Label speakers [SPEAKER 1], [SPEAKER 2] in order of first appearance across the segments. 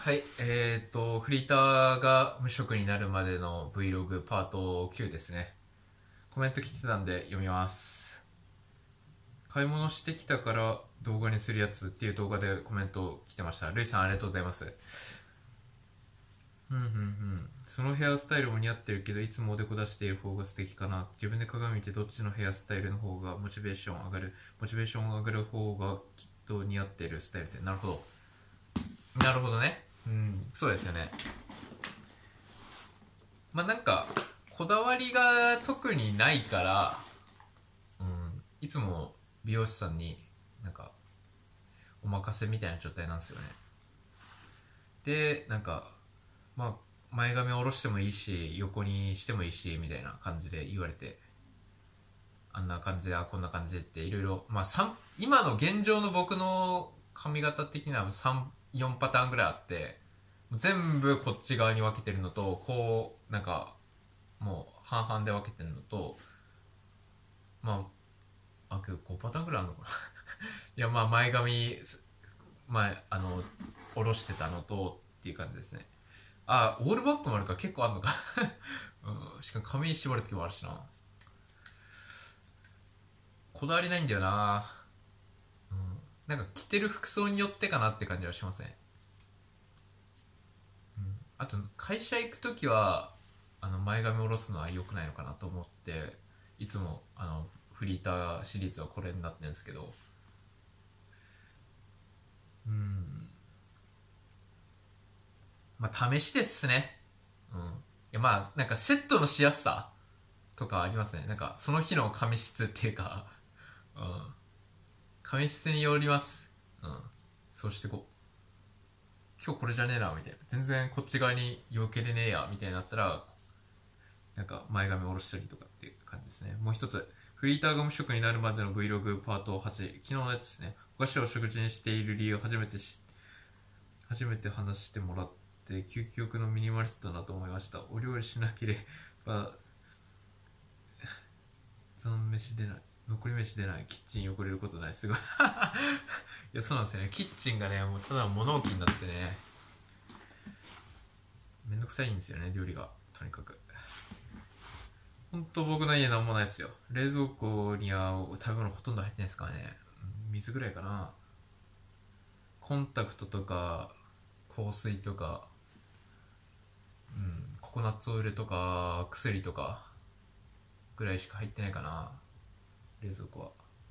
[SPEAKER 1] はい、フリーターが無職になるまでの Vlog パート9ですね。コメント来てたんで読みます。買い物してきたから動画にするやつっていう動画でコメント来てました。ルイさんありがとうございます。そのヘアスタイルも似合ってるけど、いつもおでこ出している方が素敵かな。自分で鏡見てどっちのヘアスタイルの方がモチベーション上がる。モチベーション上がる方がきっと似合ってるスタイルって。なるほど。なるほどね。そうですよね。まあなんか、こだわりが特にないから、いつも美容師さんになんか、お任せみたいな状態なんですよね。で、なんか、まあ、前髪を下ろしてもいいし、横にしてもいいし、みたいな感じで言われて、あんな感じで、こんな感じでっていろいろ、まあ今の現状の僕の髪型的には3、4パターンぐらいあって、全部こっち側に分けてるのと、こう、なんか、もう半々で分けてるのと、まけど5パターンぐらいあるのかないや、まあ前髪、下ろしてたのとっていう感じですね。オールバックもあるから結構あるのかしかも髪に縛る時もあるしな。こだわりないんだよな。なんか着てる服装によってかなって感じはしますね。あと、会社行く時は、前髪下ろすのは良くないのかなと思って、いつも、フリーターシリーズはこれになってるんですけど、まあ、試しですね。いや、まあ、なんかセットのしやすさとかありますね。なんか、その日の髪質っていうか、うん。髪質によります。そうしてこう。今日これじゃねえな、みたいな。全然こっち側に避けれねえや、みたいになったら、なんか前髪下ろしたりとかっていう感じですね。もう一つ。フリーターが無職になるまでの Vlog パート8。昨日のやつですね。お菓子を食事にしている理由を初めて話してもらって、究極のミニマリストだなと思いました。お料理しなければ、残飯出ない。残り飯出ない。キッチン汚れることない。すごい。いや、そうなんですよね。キッチンがね、もうただ物置になってね、めんどくさいんですよね、料理が。とにかく。ほんと僕の家なんもないですよ。冷蔵庫には食べ物ほとんど入ってないですからね。水ぐらいかな。コンタクトとか、香水とか、ココナッツオイルとか、薬とか、ぐらいしか入ってないかな。冷蔵庫は。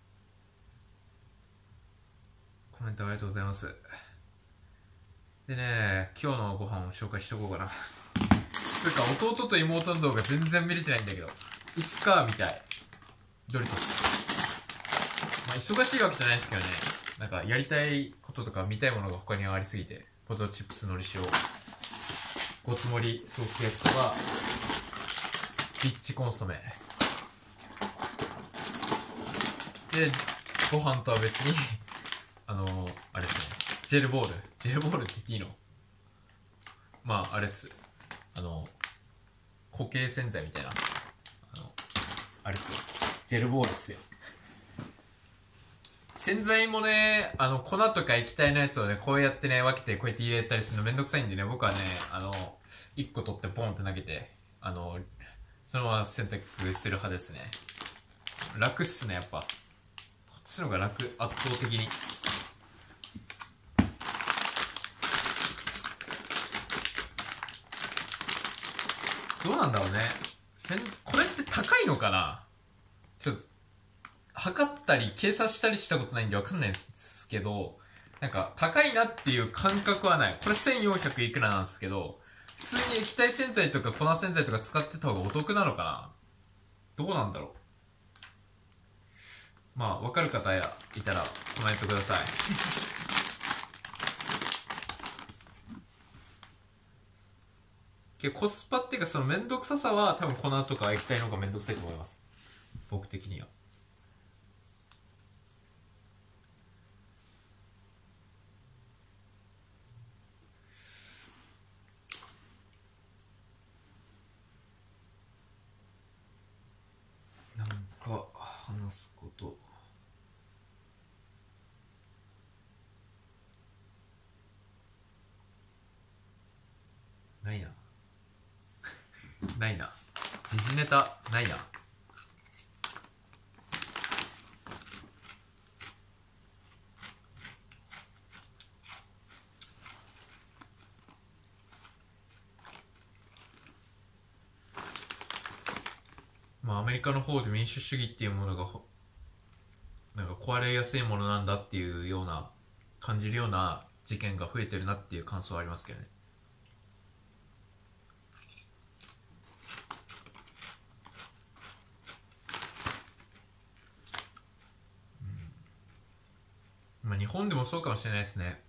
[SPEAKER 1] コメントありがとうございます。でね、今日のご飯を紹介しとこうかな。つうか、弟と妹の動画全然見れてないんだけど、いつか見たい。ドリトス。まあ、忙しいわけじゃないですけどね。なんか、やりたいこととか見たいものが他にありすぎて、ポテトチップスのり塩、ごつ盛りソース焼きそば、リッチコンソメ。で、ご飯とは別にあれですね、ジェルボールって言っていいの？まあ、あれっす。固形洗剤みたいな。あれっすよ。ジェルボールっすよ。洗剤もね、粉とか液体のやつをね、こうやってね、分けてこうやって入れたりするのめんどくさいんでね、僕はね、1個取ってポンって投げて、そのまま洗濯する派ですね。楽っすね、やっぱ。こっちの方が楽、圧倒的に。どうなんだろうね。これって高いのかな？ちょっと、測ったり計算したりしたことないんでわかんないんですけど、なんか高いなっていう感覚はない。これ1400いくらなんですけど、普通に液体洗剤とか粉洗剤とか使ってた方がお得なのかな？どうなんだろう。まあ、わかる方いたらコメントください。けどコスパっていうか、そのめんどくささは多分粉とか液体の方がめんどくさいと思います。僕的には。なんか話すこと。 ないな。時事ネタないな。まあアメリカの方で民主主義っていうものがなんか壊れやすいものなんだっていうような感じるような事件が増えてるなっていう感想はありますけどね。まあ日本でもそうかもしれないですね。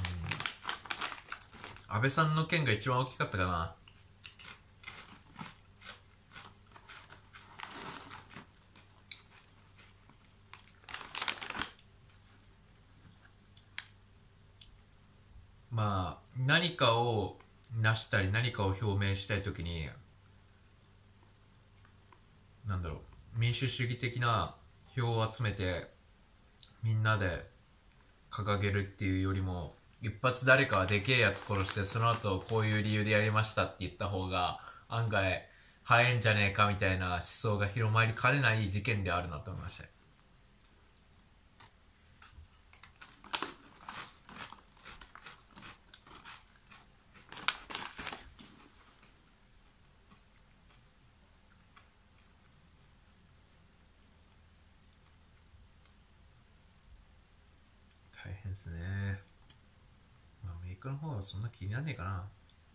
[SPEAKER 1] 安倍さんの件が一番大きかったかな。まあ何かを成したり何かを表明したいときに、なんだろう、民主主義的な票を集めてみんなで掲げるっていうよりも、一発誰かはでけえやつ殺してその後こういう理由でやりましたって言った方が案外早いんじゃねえかみたいな思想が広まりかねない事件であるなと思いました。大変ですね。まあアメリカの方はそんな気になんねえかな。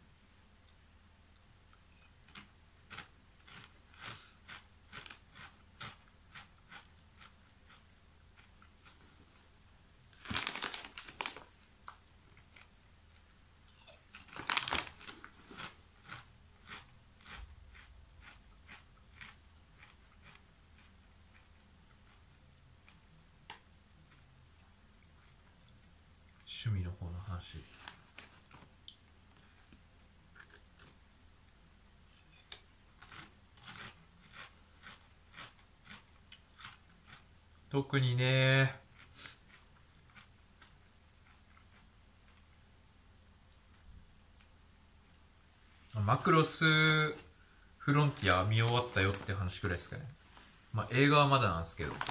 [SPEAKER 1] 趣味の方の話。特にね。マクロスフロンティア見終わったよって話くらいですかね。まあ映画はまだなんですけど。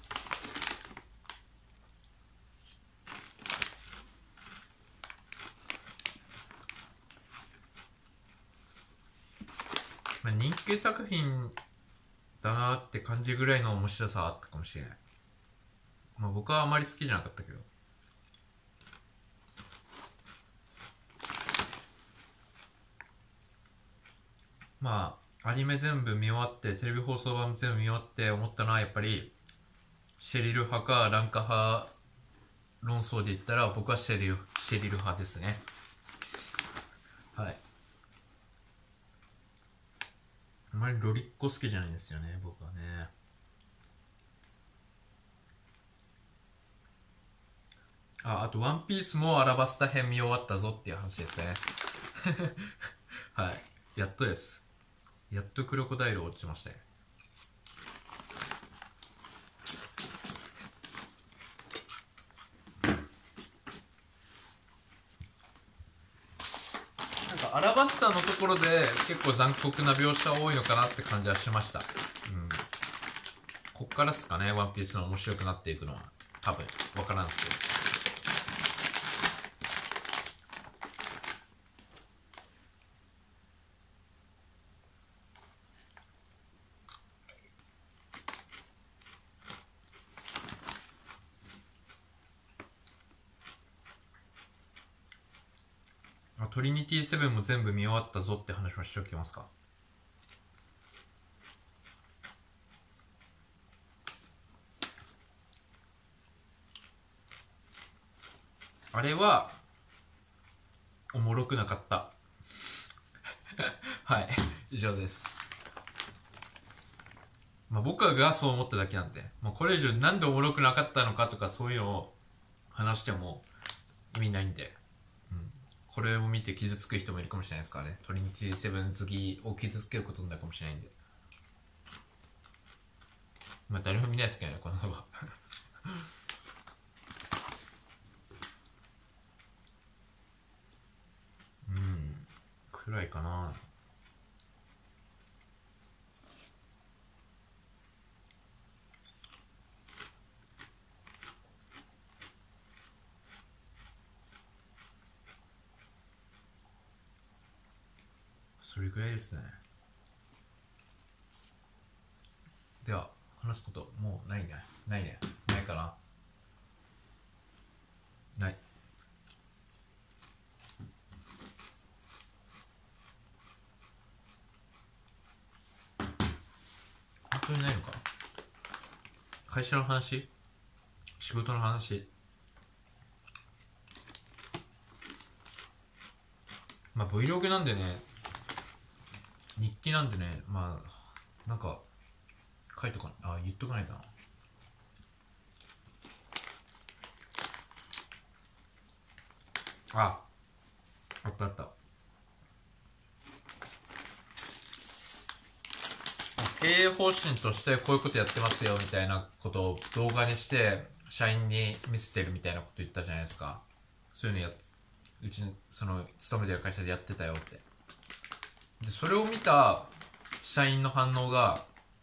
[SPEAKER 1] まあ、人気作品だなって感じぐらいの面白さはあったかもしれない。まあ僕はあまり好きじゃなかったけど。まあアニメ全部見終わってテレビ放送版全部見終わって思ったのはやっぱりシェリル派かランカ派論争で言ったら僕はシェリル派ですね。はい。あまりロリッコ好きじゃないんですよね僕はね。あとワンピースもアラバスタ編見終わったぞっていう話ですね。はい、やっとです。やっとクロコダイル落ちましたよ。なんかアラバスタのところで結構残酷な描写多いのかなって感じはしました。こっからっすかね、ワンピースの面白くなっていくのは。多分わからんすけど。トリニティ7も全部見終わったぞって話もしておきますか。あれはおもろくなかったはい、以上です。まあ僕がそう思っただけなんで、まあ、これ以上なんでおもろくなかったのかとかそういうのを話しても意味ないんで、これを見て傷つく人もいるかもしれないですからね。トリニティ7好きを傷つけることになるかもしれないんで。まあ誰も見ないですけどね、この動画くらいかな。 それぐらいですね。では話すこともうないね。ないかな。ない。本当にないのか。会社の話、仕事の話、まあ Vlog なんでね、日記なんでね、まあなんか書いとかない、言っとかないとな。あった。経営方針としてこういうことやってますよみたいなことを動画にして社員に見せてるみたいなこと言ったじゃないですか。そういうのうちその勤めてる会社でやってたよって。でそれを見た社員の反応が、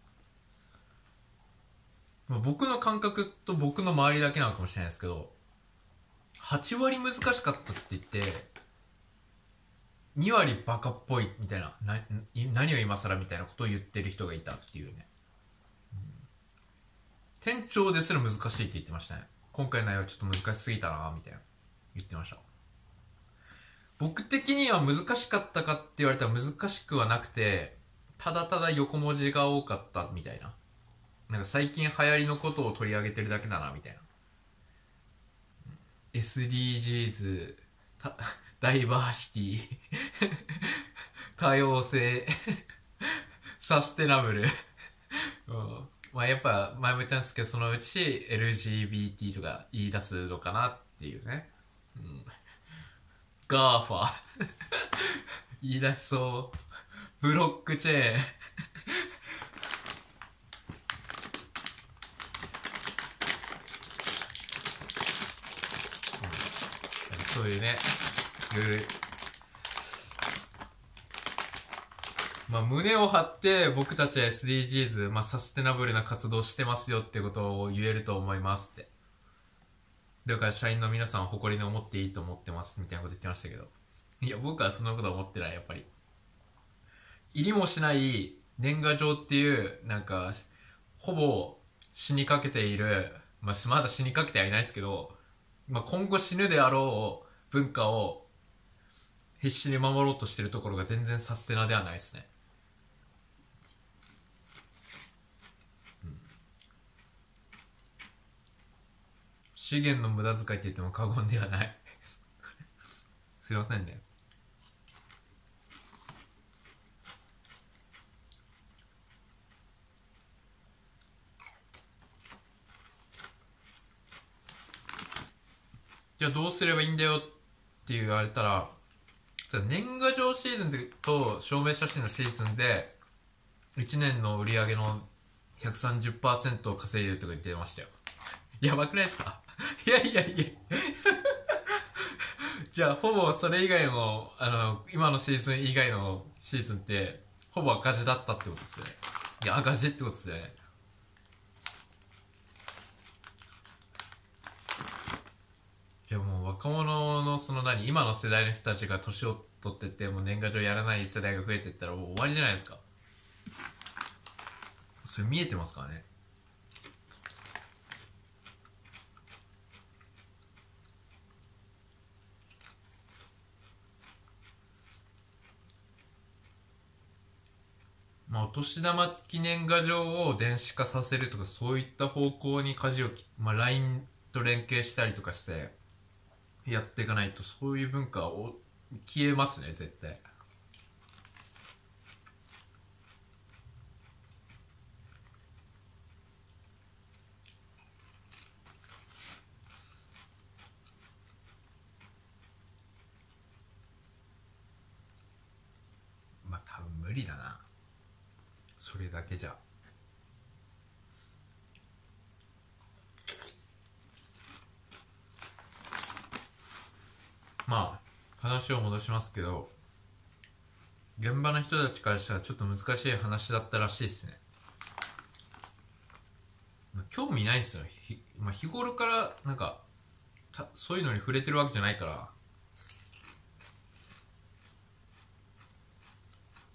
[SPEAKER 1] 僕の感覚と僕の周りだけなのかもしれないですけど、8割難しかったって言って2割バカっぽいみたいな、何を今更みたいなことを言ってる人がいたっていうね、店長ですら難しいって言ってましたね。今回の内容はちょっと難しすぎたなみたいな言ってました。僕的には難しかったかって言われたら難しくはなくて、ただただ横文字が多かったみたいな、なんか最近流行りのことを取り上げてるだけだなみたいな。 SDGs、ダイバーシティ多様性サステナブルまあやっぱ前も言ったんですけど、そのうち LGBT とか言い出すのかなっていうね、ガーファ言い出しそう。ブロックチェーンそういうね、いろいろ、まあ胸を張って僕たちは SDGs、まあサステナブルな活動してますよってことを言えると思いますって。だから社員の皆さんを誇りに思っていいと思ってますみたいなこと言ってましたけど、いや僕はそんなことは思ってない。やっぱり入りもしない年賀状っていうなんかほぼ死にかけている、まだ死にかけてはいないですけど、今後死ぬであろう文化を必死に守ろうとしてるところが全然サステナではないですね。資源の無駄遣いって言っても過言ではないすいませんね。じゃあどうすればいいんだよって言われたら、年賀状シーズンと証明写真のシーズンで1年の売り上げの 130% を稼いでるとか言ってましたよ。やばくないですかいやじゃあほぼそれ以外の今のシーズン以外のシーズンってほぼ赤字だったってことですよね。いや赤字ってことですよね。じゃあもう若者の今の世代の人たちが年を取ってってもう年賀状やらない世代が増えていったらもう終わりじゃないですか。それ見えてますからね。まあお年玉付き年賀状を電子化させるとかそういった方向に舵をLINE と連携したりとかしてやっていかないと、そういう文化を消えますね絶対。多分無理だな、それだけじゃ。話を戻しますけど、現場の人たちからしたらちょっと難しい話だったらしいですね。興味ないんですよ。日頃からそういうのに触れてるわけじゃないから。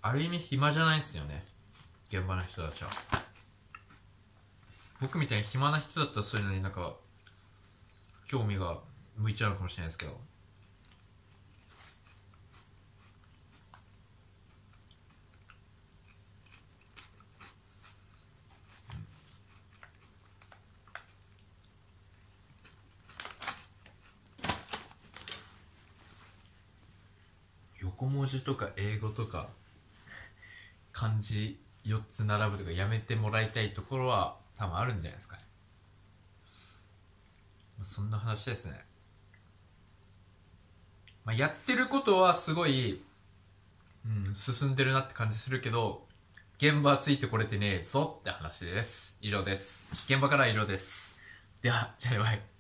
[SPEAKER 1] ある意味暇じゃないですよね、現場の人たちは。僕みたいに暇な人だったらそういうのになんか興味が向いちゃうのかもしれないですけど、横文字とか英語とか漢字4つ並ぶとかやめてもらいたいところは多分あるんじゃないですかね。そんな話ですね。やってることはすごい、進んでるなって感じするけど、現場はついてこれてねえぞって話です。以上です。現場からは以上です。では、じゃあね、バイ。